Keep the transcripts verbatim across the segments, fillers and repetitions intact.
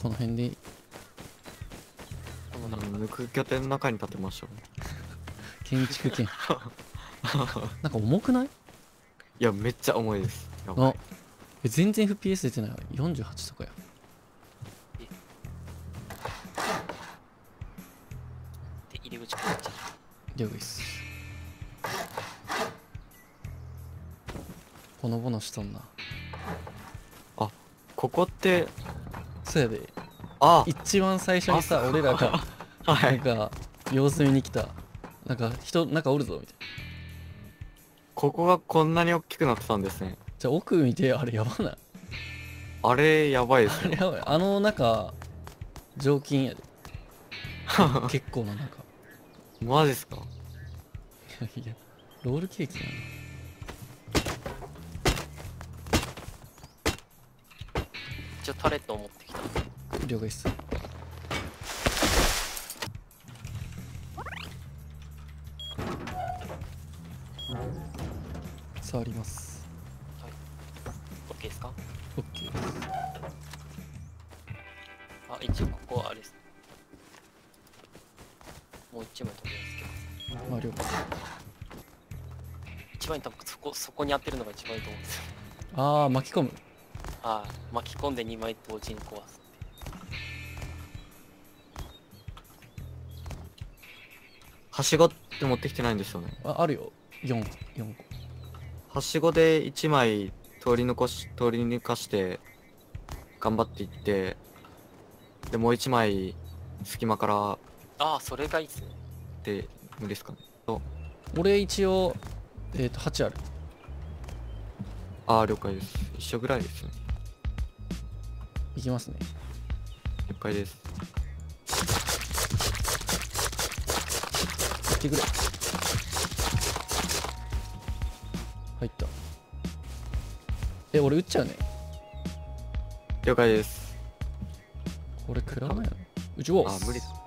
この辺でこの中抜く拠点の中に建てましょう。 建築圏なんか重くない？ いやめっちゃ重いです。やばい。 あえ全然 エフピーエス 出てないわ。よんじゅうはちとかや。 で入り口こっち。 了解っす。ほのぼのしとんな。 ここってそうやで。 あ一番最初にさ俺らがはないんか様子見に来たなんか人なんかおるぞみたいな。 ここがこんなに大きくなってたんですね。 じゃあ奥見て、あれやばない？ あれやばいですね。 あれやばい。あの中常勤やで。結構な中。 マジっすか？ いやロールケーキや一応タレットを持ってきた。 な。了解っす。触ります。 はい。OK ですか？ OK です。 あ、一応ここはあれです。もう一枚とりあえずつけます。 まあ了解。 一番に多分そこそこに当てるのが一番いいと思うんですよ。 ああ巻き込む。 ああ、巻き込んでにまい同時に壊す。 はしごって持ってきてないんですよね。 ああるよ。よん、よんこ。 はしごでいちまい通り抜こし通り抜かして頑張っていって、でもういちまい隙間からああ、それがいいっすね。 で無理ですかね。と俺一応えっ、ー、とはちある。 ああ了解です。一緒ぐらいですね。 いきますね。 了解です。 行ってくれ。入った。え俺撃っちゃうね。 了解です。 これ食らわないの？撃ちを。 あ無理です。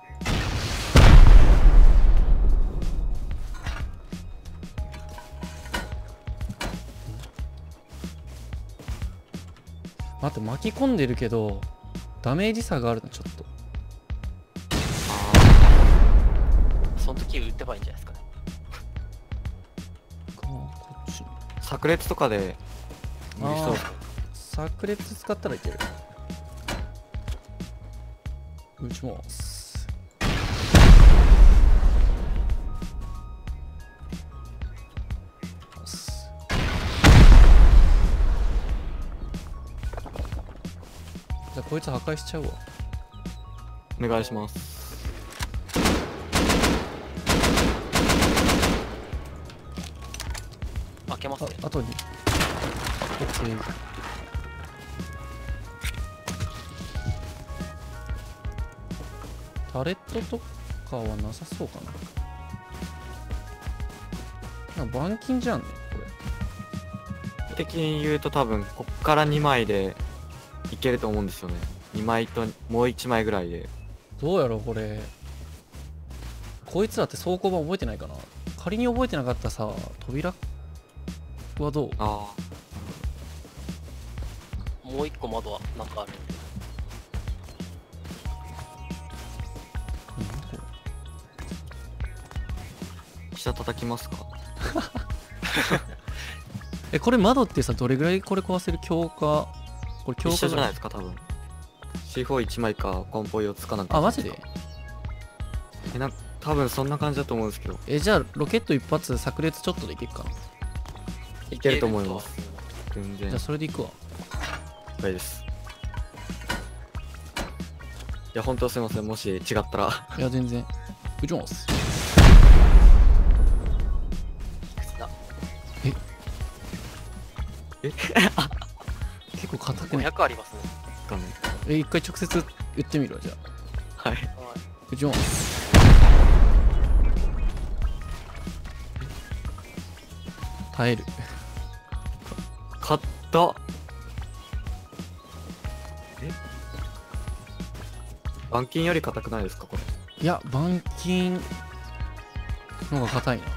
待って巻き込んでるけどダメージ差があるのちょっと。 その時撃てばいいんじゃないですかね。 こっち炸裂とかで無理そうですか？ 炸裂使ったらいける。撃ちます。じゃあこいつ破壊しちゃうわ。 お願いします。 開けますね。 あ後に OK。 タレットとかはなさそうかな。なんか板金じゃんねこ的に言うと多分こっからにまいでいけると思うんですよね。にまいともういちまいぐらいで。 れ。どうやろうこれ。こいつらって走行版覚えてないかな。仮に覚えてなかったさ扉はどう？ あもう一個窓はなんかあるんで。 あ下叩きますか？ えこれ窓ってさどれぐらいこれ壊せる？強化これ強化一緒じゃないですか多分。 シーフォーいち 枚かコンポよっつかなんか。 あマジで？ えな多分そんな感じだと思うんですけど。 えじゃあロケット一発炸裂ちょっとでいけるかな。 いけると思います。全然じゃあそれでいくわ。 了解です。いや本当すいません、もし違ったら。 いや全然撃ちます。 いくつだ？ ええ結構硬くごね。 ひゃくありますね。 画面え一回直接撃ってみるわ。じゃあはい。 はい。 撃ちます。耐える。 買ったえ板金より硬くないですかこれ？ いや板金の方が硬いな。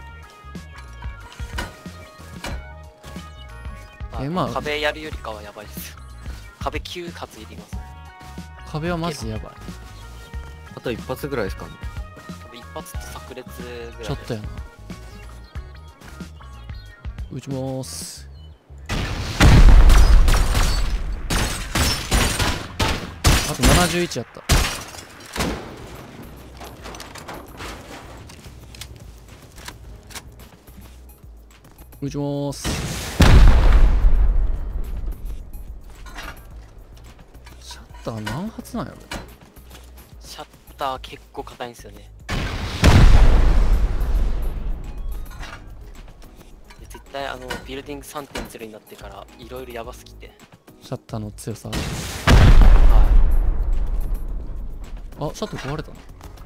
あえまあ壁やるよりかはやばいですよ。壁きゅう発いりますね。 壁はマジでやばい。 あと一発ぐらいですかね。 多分一発と炸裂ぐらいです。 ちょっとやな。撃ちまーす。あとななじゅういちやった。撃ちまーす。シャッター何発なんやろ。 シャッター結構硬いんですよね。で絶対あのビルディング さんてんゼロ になってからいろいろやばすぎて。 シャッターの強さ。 はあ、シャッター壊れたの。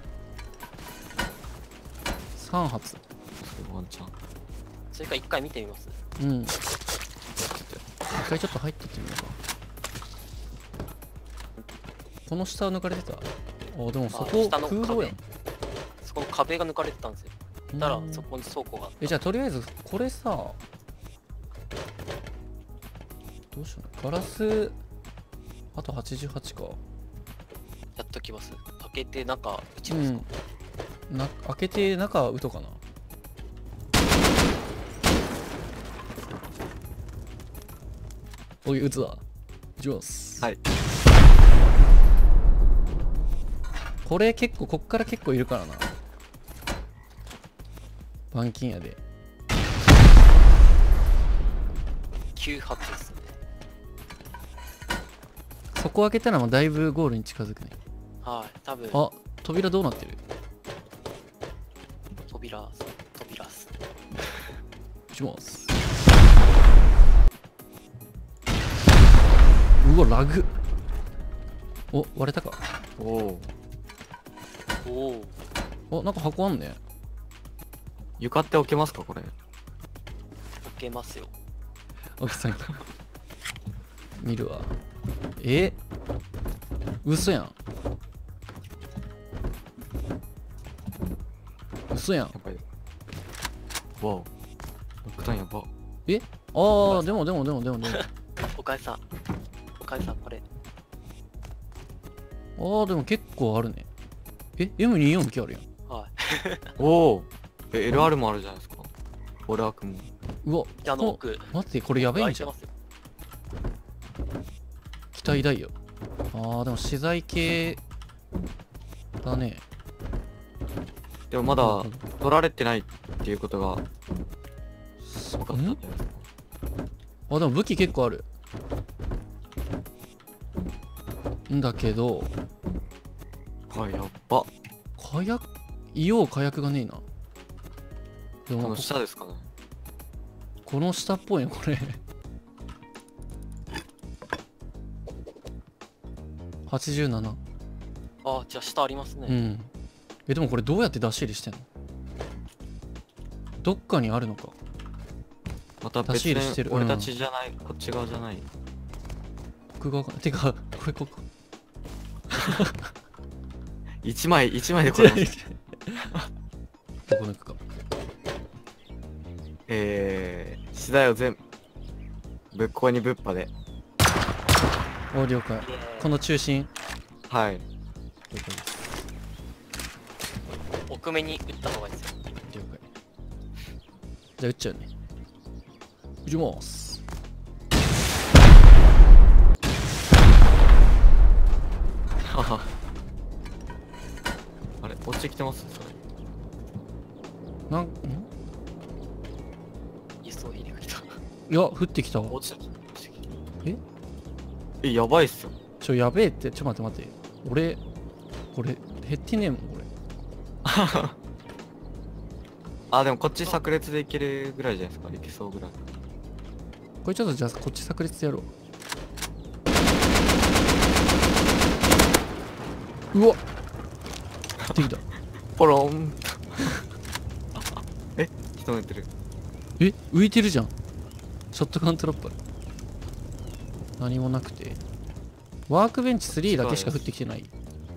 さん発。 それワンチャン。 い。それか一回見てみます。 うん。一回ちょっと入ってってみようか。この下抜かれてた。あ、でもそこ下の空洞やん。 そこの壁が抜かれてたんですよ。だからうんそこに倉庫があった。 え、じゃあとりあえずこれさ、どうしような。ガラス、あとはちじゅうはちか。 やっときます。開けて中打ちますか。 うん。な開けて中打とうかな。おい、打つわ。打ちます。 はい。 これ結構、こっから結構いるからな。板金やで。 きゅう発ですね。 そこ開けたらもうだいぶゴールに近づくね。 はい。多分あ、扉どうなってる？ 扉扉っす。 打ちます。うわ、ラグ。お、割れたか。 おお。 おお。 お、なんか箱あんね。 床って置けますかこれ。 置けますよ。 おきさん見るわ。え、嘘やん。嘘やん。 やばい。わお。爆弾やば。 え、ああ、でもでもでもでもでも。 おかえさん。おかえさんこれ。 ああ、でも結構あるね。え、エムにじゅうよん 機あるやん。 はい。 おお。え、エルアール もあるじゃないですか。オラークも。 うわ、 であの奥。 待って、これやばいんじゃん。 開いてますよ。 期待大よ。ああ、でも資材系だね。 でもまだなるほ取られてないっていうことがそ分かったんじゃないですか。 あ、でも武器結構ある。んだけど、 はい、やっば。 火薬、硫黄火薬がねえな。でもこの下ですかね。 この下っぽいね、これ。はちじゅうなな。 あ、じゃあ下ありますね。 うん。え、でもこれどうやって出し入れしてんの？どっかにあるのか。 また出し別に入れしてる俺たちじゃない、こっち側じゃない。 僕が、てか、これここ。 一枚、一枚でこれます。 どこ抜くか。 えー、資材を全部、ぶっこにぶっぱで。 お、了解。 イエーイこの中心。 はい。 了解です。 奥目に打った方がいいですよ。 了解。じゃあ撃っちゃうね。撃ちます。 はは。あれ、落ちてきてますそれ。 なん、ん輸送入れが来た。 いや、降ってきたわ。 落ちてきた。落ちてきた。 ええ、やばいっすよ。 ちょ、やべえって、ちょ、待って待って。俺、これ、減ってねえもん、これ。 あ、でもこっち炸裂でいけるぐらいじゃないですか。いけそうぐらい。 これちょっとじゃあ、こっち炸裂でやろう。うわっできた。 ポロン。え、人寝てる。 え、浮いてるじゃん。ショットガントラップある。何もなくて。ワークベンチスリーだけしか降ってきてない。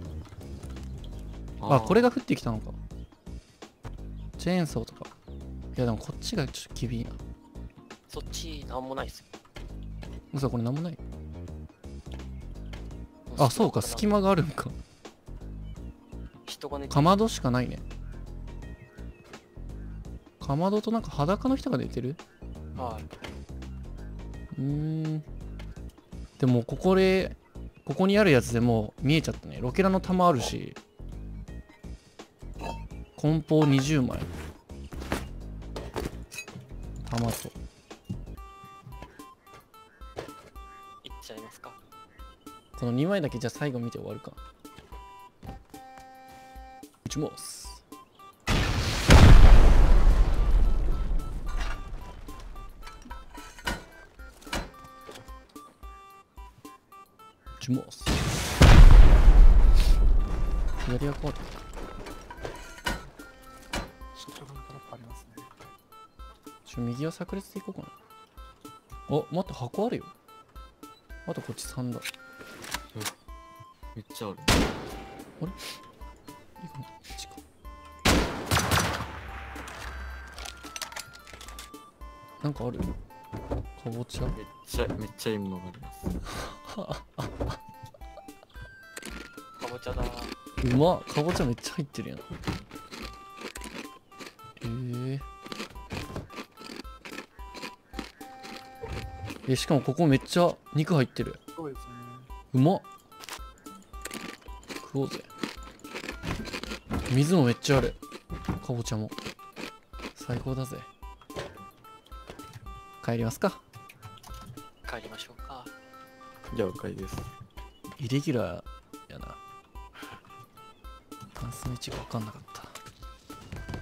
あ、これが。 が降ってきたのか。チェーンソーとか。いや、でもこっちがちょっと厳いな。 そっちなんもないっすよ。 嘘、これなんもない。 あ、そうか、隙間があるんか。 人が寝てかまどしかないね。かまどとなんか裸の人が寝てる。 はうーん。でもここでここにあるやつでもう見えちゃったね。ロケラの弾あるし、梱包にじゅうまい、弾と。 い。いっちゃいますか。 このにまいだけじゃあ最後見て終わるか。撃ちます。撃ちます。左が壊れた。 ショットガントラップありますね。 ちょ右は炸裂でいこうかな。あ、待って箱あるよ。あとこっちさんだ。 めっちゃある。 いいかな、こっちか。なんかある？かぼちゃ？ めっちゃ、めっちゃいいものがあります。 かぼちゃだ。 うまっ、かぼちゃめっちゃ入ってるやん。えー、え、しかもここめっちゃ肉入ってる。 そうですね。 うまっ。食おうぜ。水もめっちゃある。かぼちゃも最高だぜ。帰りますか。 帰りましょうか。 了解です。 イレギュラーやな。関数の位置が分かんなかった。